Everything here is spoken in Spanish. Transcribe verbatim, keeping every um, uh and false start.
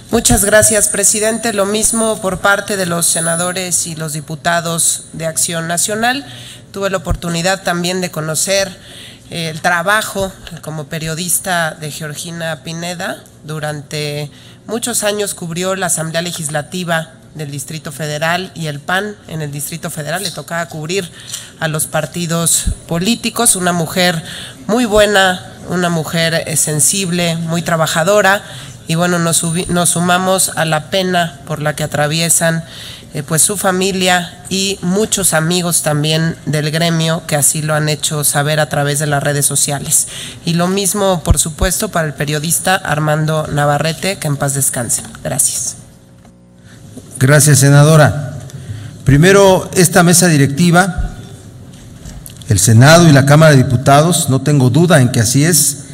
Muchas gracias, presidente. Lo mismo por parte de los senadores y los diputados de Acción Nacional. Tuve la oportunidad también de conocer el trabajo como periodista de Georgina Pineda. Durante muchos años cubrió la Asamblea Legislativa del Distrito Federal y el P A N en el Distrito Federal. Le tocaba cubrir a los partidos políticos. Una mujer muy buena, una mujer sensible, muy trabajadora. Y bueno, nos, nos sumamos a la pena por la que atraviesan eh, pues su familia y muchos amigos también del gremio que así lo han hecho saber a través de las redes sociales. Y lo mismo, por supuesto, para el periodista Armando Navarrete, que en paz descanse. Gracias. Gracias, senadora. Primero, esta mesa directiva, el Senado y la Cámara de Diputados, no tengo duda en que así es,